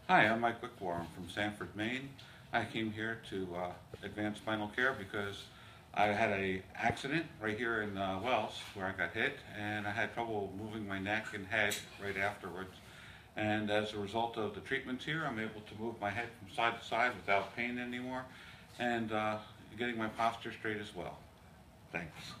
Hi, I'm Mike Wickwar. I'm from Sanford, Maine. I came here to Advanced Spinal Care because I had a accident right here in Wells where I got hit, and I had trouble moving my neck and head right afterwards. And as a result of the treatments here, I'm able to move my head from side to side without pain anymore, and getting my posture straight as well. Thanks.